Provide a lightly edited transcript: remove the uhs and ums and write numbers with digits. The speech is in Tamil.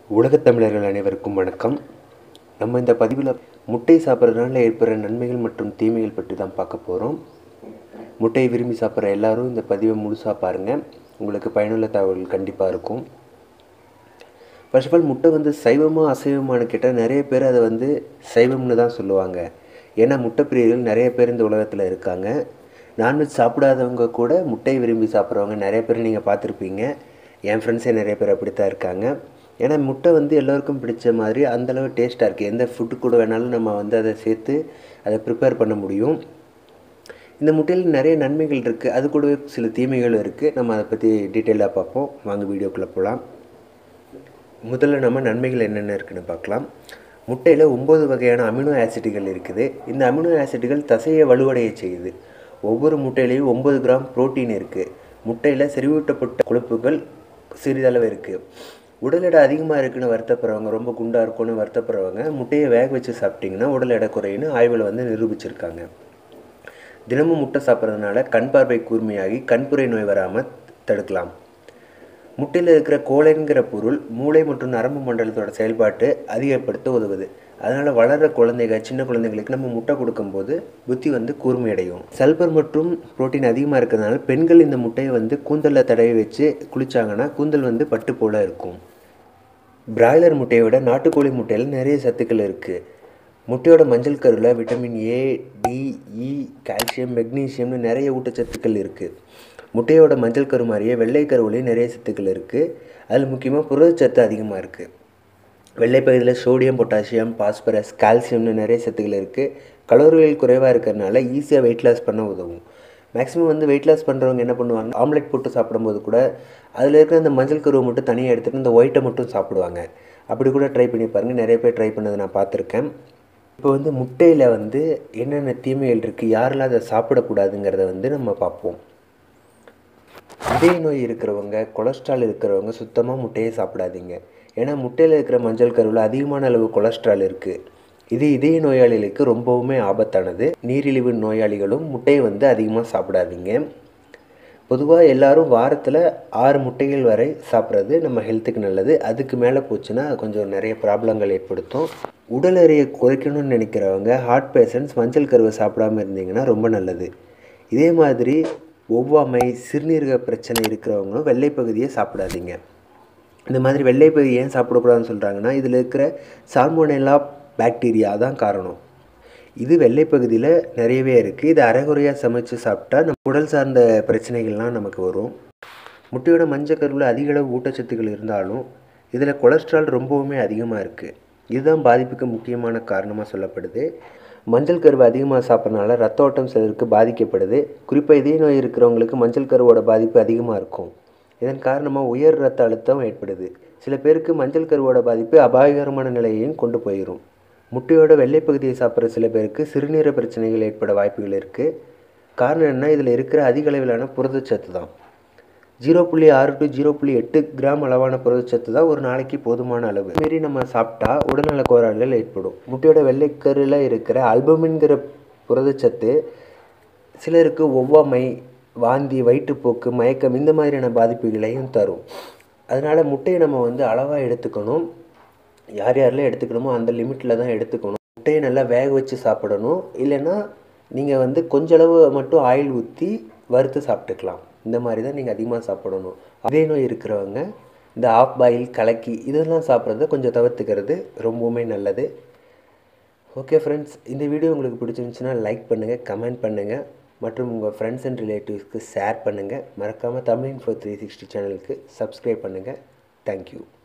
உலகத் தமிழர்கள் அனைவருக்கும் வணக்கம். நம்ம இந்த பதிவில் முட்டை சாப்பிட்றதுனால ஏற்படுற நன்மைகள் மற்றும் தீமைகள் பற்றி தான் பார்க்க போகிறோம். முட்டையை விரும்பி சாப்பிட்ற எல்லாரும் இந்த பதிவை முழுசாக பாருங்கள். உங்களுக்கு பயனுள்ள தகவல்கள் கண்டிப்பாக இருக்கும். ஃபர்ஸ்ட் ஆஃப் ஆல், முட்டை சைவமாக அசைவமானு கேட்டால் நிறைய பேர் அதை சைவம்னு தான் சொல்லுவாங்க. ஏன்னா முட்டை பிரியர்கள் நிறைய பேர் இந்த உலகத்தில் இருக்காங்க. நான்வெஜ் சாப்பிடாதவங்க கூட முட்டையை விரும்பி சாப்பிட்றவங்க நிறைய பேர் நீங்கள் பார்த்துருப்பீங்க. என் ஃப்ரெண்ட்ஸே நிறைய பேர் அப்படி தான் இருக்காங்க. ஏன்னா முட்டை எல்லோருக்கும் பிடிச்ச மாதிரி அந்தளவு டேஸ்ட்டாக இருக்குது. எந்த ஃபுட்டு கூட வேணாலும் நம்ம அதை சேர்த்து அதை ப்ரிப்பேர் பண்ண முடியும். இந்த முட்டையில் நிறைய நன்மைகள் இருக்குது, அது கூடவே சில தீமைகளும் இருக்குது. நம்ம அதை பற்றி டீட்டெயிலாக பார்ப்போம். வாங்க வீடியோக்குள்ளே போகலாம். முதல்ல நம்ம நன்மைகள் என்னென்ன இருக்குதுன்னு பார்க்கலாம். முட்டையில் 9 வகையான அமினோ ஆசிட்டுகள் இருக்குது. இந்த அமினோ ஆசிட்டுகள் தசையை வலுவடைய செய்யுது. ஒவ்வொரு முட்டையிலையும் 9 கிராம் புரோட்டீன் இருக்குது. முட்டையில் செறிவூட்டப்பட்ட கொழுப்புகள் சிறிதளவு இருக்குது. உடல் எடை அதிகமாக இருக்குன்னு வருத்தப்படுறவங்க, ரொம்ப குண்டாக இருக்குன்னு வருத்தப்படுறவங்க முட்டையை வேக வச்சு சாப்பிட்டிங்கன்னா உடல் எடை குறையுன்னு ஆய்வில் நிரூபிச்சிருக்காங்க. தினமும் முட்டை சாப்பிட்றதுனால கண் பார்வை கூர்மையாகி கண்புரை நோய் வராமல் தடுக்கலாம். முட்டையில் இருக்கிற கோலைன்கிற பொருள் மூளை மற்றும் நரம்பு மண்டலத்தோட செயல்பாட்டு அதிகப்படுத்த உதவுது. அதனால் வளர்கிற குழந்தைகள், சின்ன குழந்தைங்களுக்கு நம்ம முட்டை கொடுக்கும்போது புத்தி கூர்மையடையும். சல்பர் மற்றும் புரோட்டீன் அதிகமாக இருக்கிறதுனால பெண்கள் இந்த முட்டையை கூந்தலில் தடவி வச்சு குளித்தாங்கன்னா கூந்தல் பட்டு போல் இருக்கும். பிராய்லர் முட்டையை விட நாட்டுக்கோழி முட்டையில் நிறைய சத்துக்கள் இருக்குது. முட்டையோட மஞ்சள் கருவில் vitamin A, D, E, calcium, மெக்னீசியம்னு நிறைய ஊட்டச்சத்துக்கள் இருக்குது. முட்டையோட மஞ்சள் கரு மாதிரியே வெள்ளை கருவிலையும் நிறைய சத்துக்கள் இருக்குது. அதில் முக்கியமாக புரதச்சத்து அதிகமாக இருக்குது. வெள்ளை பகுதியில் சோடியம், பொட்டாசியம், பாஸ்பரஸ், கால்சியம்னு நிறைய சத்துக்கள் இருக்குது. கலோரிகள் குறைவாக இருக்கிறதுனால ஈஸியாக வெயிட் லாஸ் பண்ண உதவும். மேக்ஸிமம் வெயிட் லாஸ் பண்ணுறவங்க என்ன பண்ணுவாங்க, ஆம்லெட் போட்டு சாப்பிடும்போது கூட அதில் இருக்கிற அந்த மஞ்சள் கருவை மட்டும் தனியாக எடுத்துகிட்டு இந்த ஒயிட்டை மட்டும் சாப்பிடுவாங்க. அப்படி கூட ட்ரை பண்ணி பாருங்கள். நிறைய பேர் ட்ரை பண்ணதை நான் பார்த்துருக்கேன். இப்போ முட்டையில் என்னென்ன தீமைகள் இருக்குது, யாரெல்லாம் அதை சாப்பிடக்கூடாதுங்கிறத நம்ம பார்ப்போம். இதய நோய் இருக்கிறவங்க, கொலஸ்ட்ரால் இருக்கிறவங்க சுத்தமாக முட்டையை சாப்பிடாதீங்க. ஏன்னா முட்டையில் இருக்கிற மஞ்சள் கருவில் அதிகமான அளவு கொலஸ்ட்ரால் இருக்குது. இது இதய நோயாளிகளுக்கு ரொம்பவுமே ஆபத்தானது. நீரிழிவு நோயாளிகளும் முட்டையை அதிகமாக சாப்பிடாதீங்க. பொதுவாக எல்லோரும் வாரத்தில் 6 முட்டைகள் வரை சாப்பிட்றது நம்ம ஹெல்த்துக்கு நல்லது. அதுக்கு மேலே போச்சுன்னா கொஞ்சம் நிறைய ப்ராப்ளங்கள் ஏற்படுத்தும். உடல் எடையை குறைக்கணும்னு நினைக்கிறவங்க, ஹார்ட் பேஷண்ட்ஸ் மஞ்சள் கருவை சாப்பிடாமல் இருந்தீங்கன்னா ரொம்ப நல்லது. இதே மாதிரி ஒவ்வாமை, சிறுநீரக பிரச்சனை இருக்கிறவங்களும் வெள்ளை பகுதியை சாப்பிடாதீங்க. இந்த மாதிரி வெள்ளை பகுதி ஏன் சாப்பிடக்கூடாதுன்னு சொல்கிறாங்கன்னா, இதில் இருக்கிற சால்மோனெல்லா பாக்டீரியா தான் காரணம். இது வெள்ளை பகுதியில் நிறையவே இருக்குது. இது அரைகுறையாக சமைச்சு சாப்பிட்டா நம்ம உடல் சார்ந்த பிரச்சனைகள்லாம் நமக்கு வரும். முட்டையோட மஞ்சள் கருவில் அதிக அளவு ஊட்டச்சத்துக்கள் இருந்தாலும் இதில் கொலஸ்ட்ரால் ரொம்பவுமே அதிகமாக இருக்குது. இதுதான் பாதிப்புக்கு முக்கியமான காரணமாக சொல்லப்படுது. மஞ்சள் கருவை அதிகமாக சாப்பிட்றதுனால ரத்த ஓட்டம் சிலருக்கு பாதிக்கப்படுது. குறிப்பாக இதய நோய் இருக்கிறவங்களுக்கு மஞ்சள் கருவோட பாதிப்பு அதிகமாக இருக்கும். இதன் காரணமாக உயர் ரத்த அழுத்தம் ஏற்படுது. சில பேருக்கு மஞ்சள் கருவோட பாதிப்பு அபாயகரமான நிலையையும் கொண்டு போயிடும். முட்டையோட வெள்ளை பகுதியை சாப்பிட்ற சில பேருக்கு சிறுநீரக பிரச்சனைகள் ஏற்பட வாய்ப்புகள் இருக்குது. காரணம் என்ன, இதில் இருக்கிற அதிக அளவிலான புரதச்சத்து தான். 0.6 to 0.8 கிராம் அளவான புரதச்சத்து தான் ஒரு நாளைக்கு போதுமான அளவு. மாரி நம்ம சாப்பிட்டா உடல்நல கோளாறுகள் ஏற்படும். முட்டையோட வெள்ளைக்கருவில் இருக்கிற அல்புமின்கிற புரதச்சத்து சிலருக்கு ஒவ்வாமை, வாந்தி, வயிற்றுப்போக்கு, மயக்கம் இந்த மாதிரியான பாதிப்புகளையும் தரும். அதனால் முட்டையை நம்ம அளவாக எடுத்துக்கணும். யார் யாரெல்லாம் எடுத்துக்கணுமோ அந்த லிமிட்டில் தான் எடுத்துக்கணும். முட்டையை நல்லா வேக வச்சு சாப்பிடணும். இல்லைன்னா நீங்கள் கொஞ்சம் அளவு மட்டும் ஆயில் ஊற்றி வறுத்து சாப்பிட்டுக்கலாம். இந்த மாதிரி தான் நீங்கள் அதிகமாக சாப்பிடணும். அதே நோய் இருக்கிறவங்க இந்த ஆஃப் பாயில், கலக்கி இதெல்லாம் சாப்பிட்றத கொஞ்சம் தவிர்த்துக்கிறது ரொம்பவுமே நல்லது. ஓகே ஃப்ரெண்ட்ஸ், இந்த வீடியோ உங்களுக்கு பிடிச்சிருந்துச்சுன்னா லைக் பண்ணுங்கள், கமெண்ட் பண்ணுங்கள் மற்றும் உங்கள் ஃப்ரெண்ட்ஸ் அண்ட் ரிலேட்டிவ்ஸ்க்கு ஷேர் பண்ணுங்கள். மறக்காமல் தமிழ் Info 360 சேனலுக்கு சப்ஸ்கிரைப் பண்ணுங்கள். தேங்க்யூ.